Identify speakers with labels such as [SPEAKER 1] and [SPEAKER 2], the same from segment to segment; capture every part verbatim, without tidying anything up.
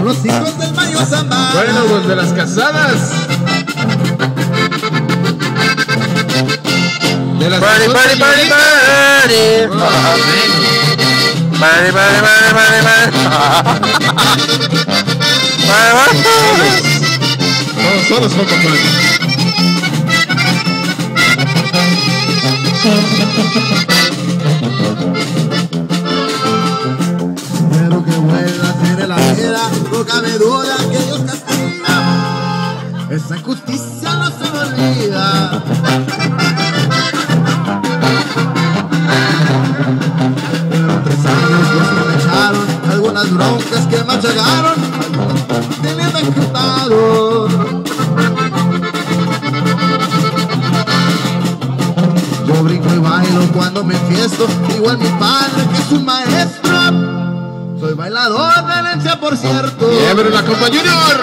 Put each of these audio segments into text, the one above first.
[SPEAKER 1] los hijos del Mayo Zambada.
[SPEAKER 2] Bueno, los de las casadas. De las
[SPEAKER 3] Party, party, party, party. Party, party, party, party, party.
[SPEAKER 2] Todos solos son compadre.
[SPEAKER 1] Pero que buena tiene la vida, no cabe duda que Dios castiga. Esa injusticia no se me olvida. Pero tres años los que me echaron, algunas broncas que me achacaron, teniendo encriptado. Yo brinco y bailo cuando me enfiesto, igual mi padre que es un maestro. Soy bailador de herencia, por cierto.
[SPEAKER 2] ¡Lleven la Copa Junior!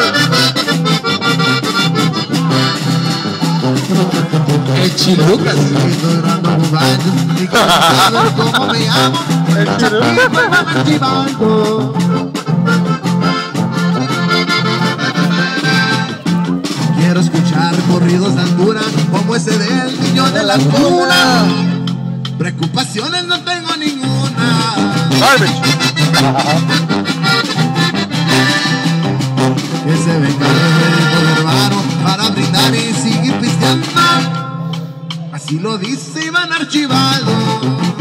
[SPEAKER 2] El Chilucas.
[SPEAKER 1] Estoy dando baños y cantando como me llamo. El Chilucas. Quiero escuchar corridos de altura como ese del niño de la cuna. Preocupaciones no tengo ninguna.
[SPEAKER 3] Garbage.
[SPEAKER 1] Que se venga el hermano para brindar y seguir pisteando. Así lo dice Iván Archibald.